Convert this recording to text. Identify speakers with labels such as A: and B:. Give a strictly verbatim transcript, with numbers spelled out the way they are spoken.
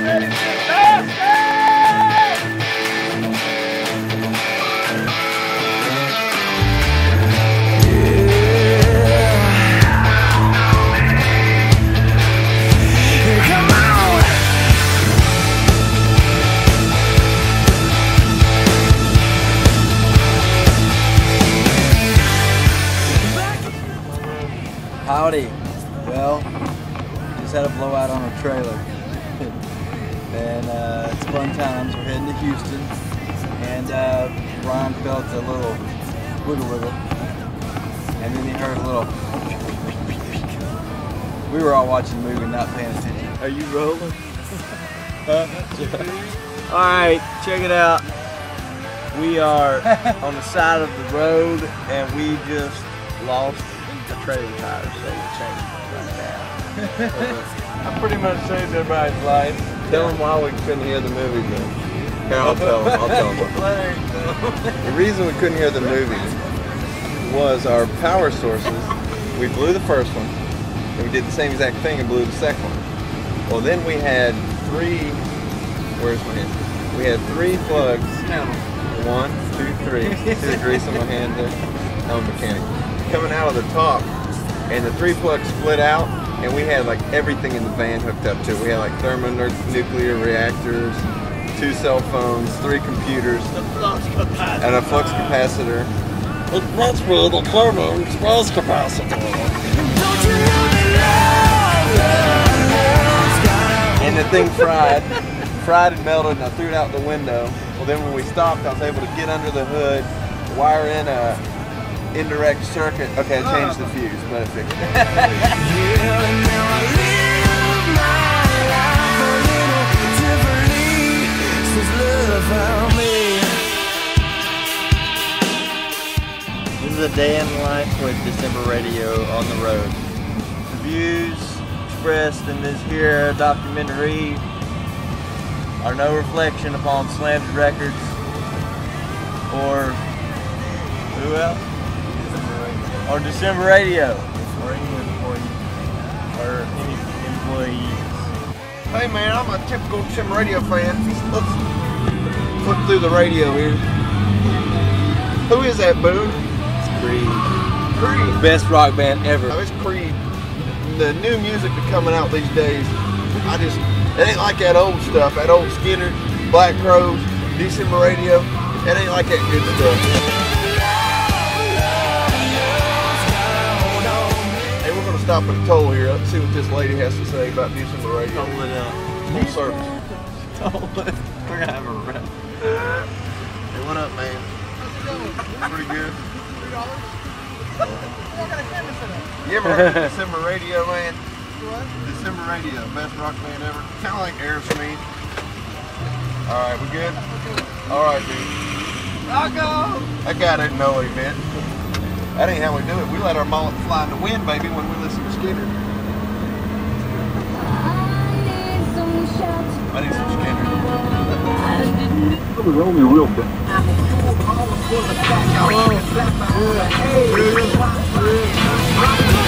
A: Howdy. Well, just had a blowout on a trailer. and uh, it's fun times. We're heading to Houston. And uh, Ron felt a little wiggle wiggle. And then he heard a little. We were all watching the movie, not paying attention.
B: Are you rolling? Huh? Alright, check it out. We are on the side of the road and we just lost a trailer tire, so we're changing it right now. I pretty much saved everybody's life. Tell them why we couldn't hear the movie then. Here, I'll tell them. I'll tell them. The reason we couldn't hear the movie was our power sources. We blew the first one, and we did the same exact thing and blew the second one. Well, then we had three. Where's my hand? We had three plugs. One, two, three. See the grease on my hand there? I'm a mechanic. Coming out of the top, and the three plugs split out, and we had like everything in the van hooked up to it. We had like thermonuclear reactors, two cell phones, three computers, and a flux capacitor. It must be the carbon flux capacitor. And the thing fried, fried and melted, and I threw it out the window. Well, then when we stopped, I was able to get under the hood, wire in a indirect circuit. Okay, I changed the fuse, but I fixed it.
C: This is a day in life with December Radio on the road. The views expressed in this here documentary are no reflection upon Slanted Records or who else? Or December Radio, or any employee, or any employees.
B: Hey man, I'm a typical December Radio fan. Let's flip through the radio here. Who is that, Boone?
C: It's Creed.
B: Creed.
A: Best rock band ever.
B: Oh, it's Creed. The new music that's coming out these days, I just, it ain't like that old stuff, that old Skinner, Black Crowes, December Radio. It ain't like that good stuff. Stop at a toll here. Let's see what this lady has to say about December Radio.
C: Toll it up.
B: Full service.
C: Toll it. We're gonna have a rep.
B: Hey, what up, man? Pretty good. Three dollars. You ever heard of December Radio, man? What? December Radio, best rock band ever. Kind of like Aerosmith. All right, we good? All right, dude. I'll go. That guy didn't know what he meant. That ain't how we do it. We let our mullet fly in the wind, baby, when we listen to Skinner. I need some Skinner.
D: Let me roll me real quick.
B: Oh.